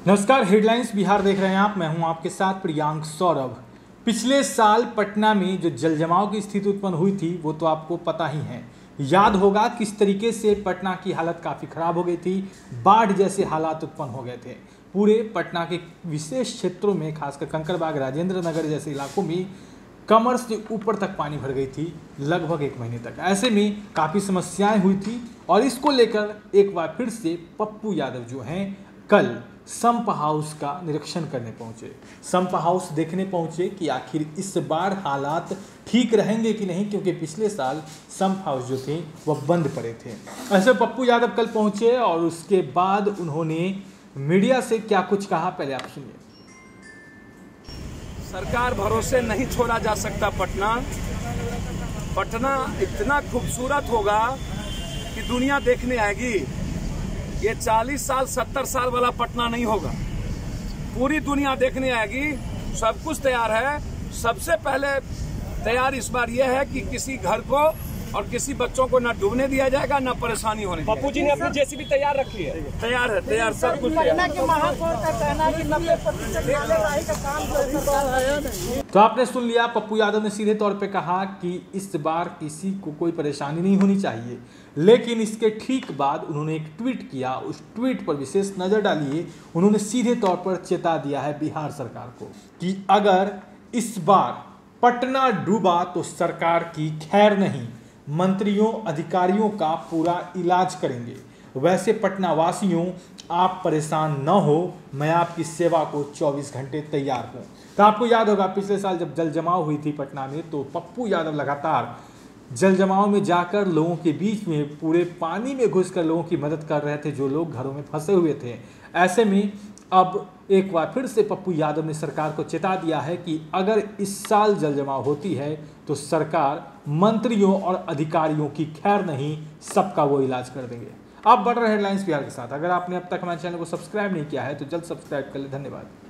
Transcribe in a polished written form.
नमस्कार, हेडलाइंस बिहार देख रहे हैं आप। मैं हूं आपके साथ प्रियांक सौरभ। पिछले साल पटना में जो जलजमाव की स्थिति उत्पन्न हुई थी वो तो आपको पता ही है। याद होगा किस तरीके से पटना की हालत काफ़ी ख़राब हो गई थी, बाढ़ जैसे हालात उत्पन्न हो गए थे। पूरे पटना के विशेष क्षेत्रों में, खासकर कंकड़बाग, राजेंद्र नगर जैसे इलाकों में कमर से ऊपर तक पानी भर गई थी लगभग 1 महीने तक। ऐसे में काफ़ी समस्याएं हुई थी और इसको लेकर एक बार फिर से पप्पू यादव जो हैं कल संप हाउस का निरीक्षण करने पहुंचे। संप हाउस देखने पहुंचे कि आखिर इस बार हालात ठीक रहेंगे कि नहीं, क्योंकि पिछले साल संप हाउस जो थे वह बंद पड़े थे। ऐसे पप्पू यादव कल पहुंचे और उसके बाद उन्होंने मीडिया से क्या कुछ कहा, पहले आप सुनिए। सरकार भरोसे नहीं छोड़ा जा सकता। पटना इतना खूबसूरत होगा कि दुनिया देखने आएगी। ये 40 साल 70 साल वाला पटना नहीं होगा, पूरी दुनिया देखने आएगी। सब कुछ तैयार है। सबसे पहले तैयार इस बार यह है कि किसी घर को और किसी बच्चों को ना डूबने दिया जाएगा, ना परेशानी होने। पप्पू जी ने अपनी जेसीबी तैयार रखी है। तैयार है, तैयार, सब कुछ तैयार। तो आपने सुन लिया, पप्पू यादव ने सीधे तौर पे कहा कि इस बार किसी को कोई परेशानी नहीं होनी चाहिए। लेकिन इसके ठीक बाद उन्होंने एक ट्वीट किया। उस ट्वीट पर विशेष नज़र डालिए। उन्होंने सीधे तौर पर चेता दिया है बिहार सरकार को कि अगर इस बार पटना डूबा तो सरकार की खैर नहीं, मंत्रियों अधिकारियों का पूरा इलाज करेंगे। वैसे पटना वासियों, आप परेशान न हो, मैं आपकी सेवा को 24 घंटे तैयार हूँ। तो आपको याद होगा पिछले साल जब जल जमाव हुई थी पटना में, तो पप्पू यादव लगातार जल जमाव में जाकर लोगों के बीच में पूरे पानी में घुसकर लोगों की मदद कर रहे थे जो लोग घरों में फंसे हुए थे। ऐसे में अब एक बार फिर से पप्पू यादव ने सरकार को चेता दिया है कि अगर इस साल जल जमाव होती है तो सरकार मंत्रियों और अधिकारियों की खैर नहीं, सबका वो इलाज कर देंगे। आप बढ़ रहे हेडलाइंस बिहार के साथ। अगर आपने अब तक हमारे चैनल को सब्सक्राइब नहीं किया है तो जल्द सब्सक्राइब कर ले। धन्यवाद।